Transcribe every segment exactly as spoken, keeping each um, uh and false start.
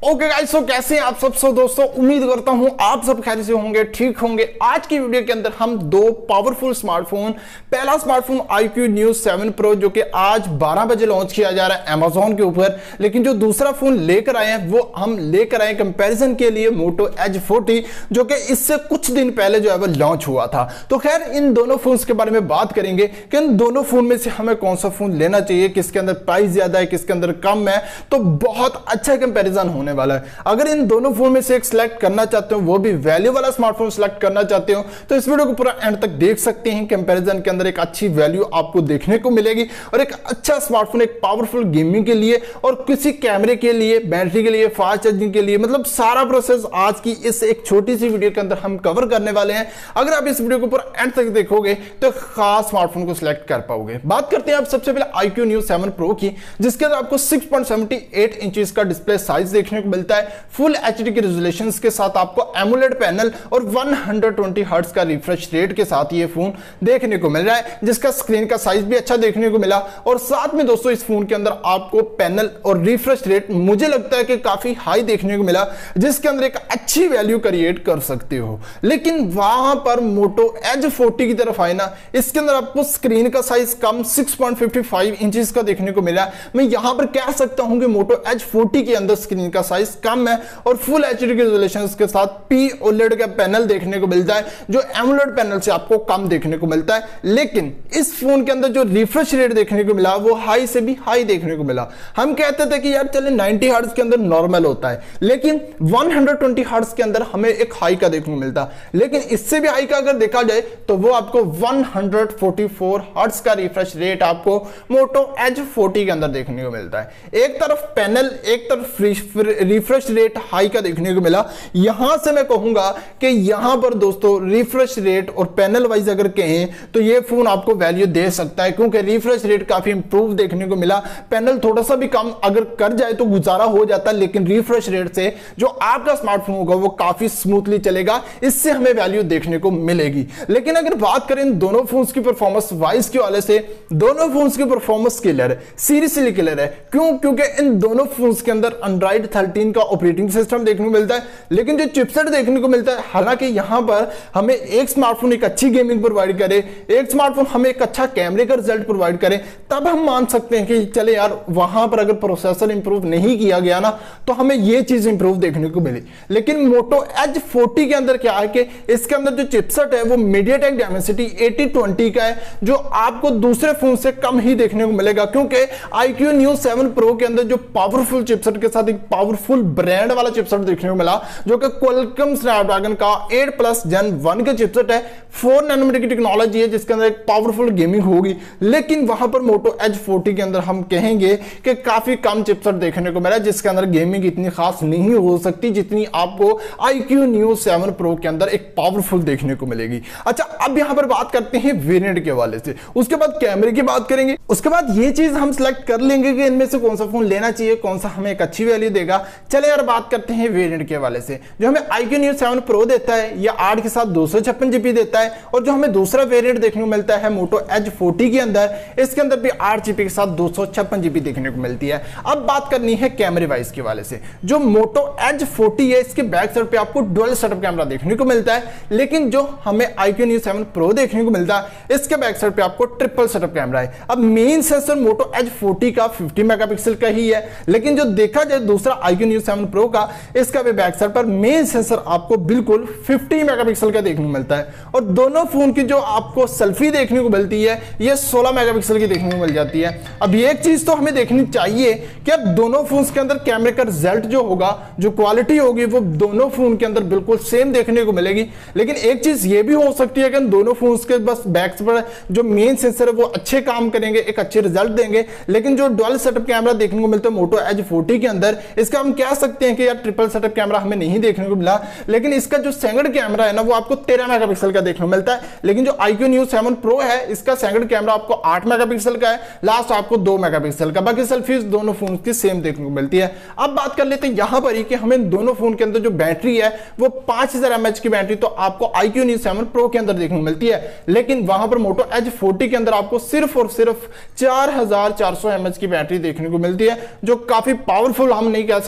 Okay guys, सो कैसे हैं आप सब। सो दोस्तों, उम्मीद करता हूं आप सब खैरियत से होंगे, ठीक होंगे। आज की वीडियो के अंदर हम दो पावरफुल स्मार्टफोन, पहला smartphone iQOO Neo seven pro जो कि आज बारह बजे लॉन्च किया जा रहा है अमेजोन के ऊपर, लेकिन जो दूसरा फोन लेकर आए हैं वो हम लेकर आए कंपैरिजन के लिए मोटो एज फोर्टी, जो कि इससे कुछ दिन पहले जो है वो लॉन्च हुआ था। तो खैर इन दोनों फोन के बारे में बात करेंगे कि इन दोनों फोन में से हमें कौन सा फोन लेना चाहिए, किसके अंदर प्राइस ज्यादा है, किसके अंदर कम है। तो बहुत अच्छा कंपैरिजन होने वाला है। अगर इन दोनों फोन में से एक सिलेक्ट करना चाहते हो, वो भी वैल्यू वाला स्मार्टफोन सिलेक्ट करना चाहते हो, तो इस वीडियो को पूरा एंड तक देख सकते हैं। कंपैरिजन के अंदर एक अच्छी वैल्यू आपको देखने को मिलेगी और एक अच्छा स्मार्टफोन, एक पावरफुल गेमिंग के लिए और किसी कैमरे के लिए, बैटरी के लिए, फास्ट चार्जिंग के लिए, मतलब सारा प्रोसेस आज की इस एक छोटी सी वीडियो के अंदर हम कवर करने वाले हैं। अगर आप इस वीडियो को पूरा एंड तक देखोगे तो खास स्मार्टफोन को सिलेक्ट कर पाओगे। बात करते हैं आप सबसे पहले iQOO Neo seven pro की, जिसके अंदर आपको six point seven eight inches का डिस्प्ले साइज देखने को मिलता है। फुल एचडी के रेजोल्यूशन के साथ आपको एमोलेड पैनल और वन हंड्रेड ट्वेंटी हर्ट्ज का रिफ्रेश रेट के साथ ये फोन देखने को मिल रहा है, जिसका स्क्रीन का साइज भी अच्छा देखने को मिला। और साथ में दोस्तों इस फोन के अंदर आपको पैनल और रिफ्रेश रेट मुझे लगता है कि काफी हाई देखने को मिला, जिसके अंदर एक अच्छी वैल्यू क्रिएट कर सकते हो। लेकिन वहां पर मोटो एज फोर्टी की तरफ आए ना, इसके अंदर आपको स्क्रीन का साइज कम six point five five inches का देखने को मिला। मैं यहां पर कह सकता हूं कि मोटो एज फोर्टी के अंदर स्क्रीन का साइज कम है और फुल एचडी रेजोल्यूशन के साथ पी ओलेड का पैनल देखने को मिलता है, जो एमोलेड पैनल से आपको कम देखने को मिलता है। लेकिन इस फोन के अंदर जो रिफ्रेश रेट देखने को मिला वो हाई से भी हाई देखने को मिला। हम कहते थे कि यार चले नाइंटी हर्ट्ज के अंदर नॉर्मल होता है, लेकिन वन हंड्रेड ट्वेंटी हर्ट्ज के अंदर हमें एक हाई का देखने को मिलता। लेकिन इससे भी हाई का अगर देखा जाए तो वो आपको one hundred forty four hertz का रिफ्रेश रेट आपको मोटो एज फोर्टी के अंदर देखने को मिलता है। एक तरफ पैनल, एक तरफ रिफ्रेश रेट हाई का देखने को मिला। यहां से मैं कहूंगा कि यहां पर दोस्तों रिफ्रेश रेट और पैनल वाइज अगर कहें तो ये फोन आपको वैल्यू दे सकता है, क्योंकि रिफ्रेश रेट काफी इंप्रूव देखने को मिला। पैनल थोड़ा सा भी कम अगर कर जाए तो गुजारा हो जाता है, लेकिन रिफ्रेश रेट से जो आपका स्मार्टफोन होगा वो काफी स्मूथली चलेगा, इससे हमें वैल्यू देखने को मिलेगी। लेकिन अगर बात करें दोनों फोन्स की परफॉर्मेंस वाइज के वाले से, दोनों फोन्स की परफॉर्मेंस क्लियर है, सीरियसली क्लियर है। क्यों? क्योंकि इन दोनों फोन्स के अंदर एंड्रॉइड थर्टीन का ऑपरेटिंग सिस्टम देखने को मिलता है, लेकिन जो चिपसेट देखने को मिलता है, हालांकि यहां पर हमें एक स्मार्टफोन एक अच्छी गेमिंग प्रोवाइड करे, एक स्मार्टफोन हमें एक अच्छा कैमरे का रिजल्ट प्रोवाइड करे, तब हम मान सकते हैं कि चले यार वहां पर अगर प्रोसेसर इंप्रूव नहीं किया गया ना तो हमें यह चीज इंप्रूव देखने को मिली। लेकिन मोटो एज फोर्टी के अंदर क्या है कि इसके अंदर जो चिपसेट है वो मीडियाटेक डायमेंसिटी एटी ट्वेंटी का है, जो आपको दूसरे फोन से कम ही देखने को मिलेगा, क्योंकि iQOO Neo seven pro के अंदर जो पावरफुल चिपसेट के साथ एक पावरफुल ब्रांड वाला चिपसेट देखने को मिला, जो कि क्वालकॉम स्नैपड्रैगन का एट प्लस जेन वन का चिपसेट है। फोर नैनोमीटर की टेक्नोलॉजी है, जिसके अंदर एक पावरफुल गेमिंग होगी। लेकिन वहां पर मोटो एज फोर्टी के अंदर हम कहेंगे कि काफी कम चिपसेट देखने को मिला, जिसके अंदर गेमिंग इतनी खास नहीं हो सकती जितनी आपको iQOO Neo seven pro के अंदर एक पावरफुल देखने को मिलेगी। अच्छा, अब यहां पर बात करते हैं वेरिएंट के हवाले से, उसके बाद कैमरे की बात करेंगे, उसके बाद ये चीज हम सिलेक्ट कर लेंगे कि इनमें से कौन सा फोन लेना चाहिए, कौन सा हमें एक अच्छी वैल्यू देगा। चले यार बात करते हैं वेरिएंट के हवाले से। जो हमें iQOO Neo seven pro देता है या आठ के साथ दो सौ छप्पन जीबी देता है, और जो हमें दूसरा वेरिएंट देखने को मिलता है मोटो एज फोर्टी के अंदर, इसके अंदर भी आठ जीबी के साथ दो सौ छप्पन जीबी देखने को मिलती है। अब बात करनी है कैमरे वाइज के हवाले से। जो मोटो एज फोर्टी है, इसके बैक साइड पे आपको डुअल सेटअप कैमरा देखने को मिलता है, लेकिन जो हमें iQOO Neo seven pro देखने को मिलता है, इसके बैक साइड पे आपको ट्रिपल सेटअप कैमरा है। अब main sensor Moto Edge forty का फिफ्टी मेगापिक्सल का ही है, लेकिन जो देखा जाए दूसरा iQOO Neo seven pro का, इसका भी बैक साइड पर मेन सेंसर आपको बिल्कुल फिफ्टी मेगापिक्सल का देखने को मिलता है। और दोनों फोन की जो आपको सेल्फी देखने को मिलती है ये सोलह मेगापिक्सल की देखने को मिल जाती है। अब एक चीज तो हमें देखनी चाहिए कि अब दोनों फोन्स के अंदर कैमरे का रिजल्ट जो होगा, जो क्वालिटी होगी, वो दोनों फोन के अंदर बिल्कुल सेम देखने को मिलेगी। लेकिन एक चीज ये भी हो सकती है कि दोनों फोन्स के बस बैक पर जो मेन सेंसर है वो अच्छे काम करेंगे, एक अच्छे रिजल्ट देंगे, लेकिन जो डुअल सेटअप कैमरा देखने को मिलता है मोटो एज फोर्टी के अंदर, इसका हम कह सकते हैं कि यार ट्रिपल सेटअप कैमरा हमें नहीं देखने को मिला। लेकिन इसका जो सेकंड कैमरा है ना वो आपको तेरह मेगापिक्सल का देखने को मिलता है, लेकिन जो iQOO Neo seven pro है इसका सेकंड कैमरा आपको आठ मेगापिक्सल का है, लास्ट आपको दो मेगापिक्सल का। बाकी सेल्फीज दोनों फोन की सेम देखने को मिलती है। अब बात कर लेते हैं यहां पर ही कि हमें दोनों फोन के अंदर जो बैटरी है वो पांच हजार एमएच की बैटरी तो आपको iQOO Neo seven pro के अंदर देखने को मिलती है, लेकिन वहां पर मोटो एज फोर्टी के अंदर आपको सिर्फ और सिर्फ चार हजार चार सौ एमएच की बैटरी देखने को मिलती है, जो काफी पावरफुल हम नहीं कह सकते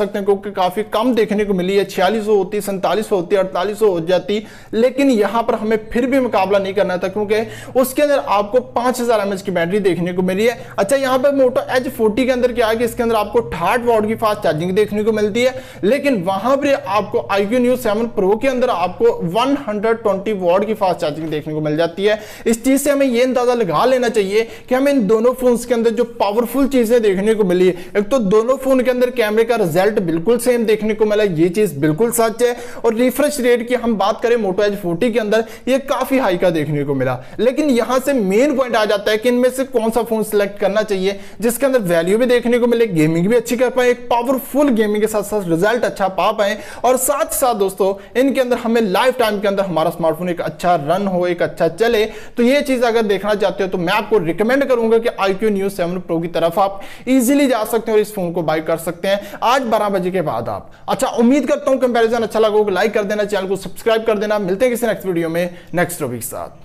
सकते हैं क्योंकि काफी कम देखने को मिली है, छियालीस सौ होती, सैंतालीस सौ होती, अड़तालीस सौ हो जाती, लेकिन यहां पर हमें फिर भी मुकाबला नहीं करना था क्योंकि उसके अंदर आपको पांच हजार एमएच की बैटरी देखने को मिली है। अच्छा, यहां पर मोटो एज फोर्टी के अंदर क्या है कि इसके अंदर आपको अठारह वॉट की फास्ट चार्जिंग देखने को मिलती है, लेकिन वहां पर आपको iQOO Neo सेवन Pro के अंदर आपको एक सौ बीस वॉट की फास्ट चार्जिंग देखने को मिल जाती है। इस चीज से हमें यह अंदाजा लगा लेना चाहिए कि हमें इन दोनों फोन्स के अंदर जो पावरफुल चीजें देखने को मिली है, एक तो दोनों फोन के अंदर कैमरे का रिजल्ट बिल्कुल सेम देखने को मिला, ये चीज बिल्कुल सच है। और रिफ्रेश रेट की हम बात करें मोटो एज फोर्टी के अंदर ये काफी हाई का देखने को मिला, लेकिन यहां से मेन पॉइंट आ जाता है कि इनमें से कौन सा फोन सिलेक्ट करना चाहिए जिसके अंदर वैल्यू भी देखने को मिले, गेमिंग भी अच्छी कर पाए, एक पावरफुल गेमिंग के साथ साथ रिजल्ट अच्छा पा पाए, और साथ साथ दोस्तों इनके अंदर हमें लाइफ टाइम के अंदर हमारा स्मार्टफोन एक अच्छा रन हो, एक अच्छा चले। तो ये चीज अगर देखना चाहते हो तो मैं आपको रिकमेंड करूंगा कि iQOO Neo सेवन Pro की तरफ आप इजीली जा सकते हैं और इस फोन को बाय कर सकते हैं आज बारह बजे के बाद आप। अच्छा, उम्मीद करता हूं कंपैरिजन अच्छा लगा होगा, लाइक कर देना, चैनल को सब्सक्राइब कर देना। मिलते हैं किसी नेक्स्ट वीडियो में नेक्स्ट टॉपिक के साथ।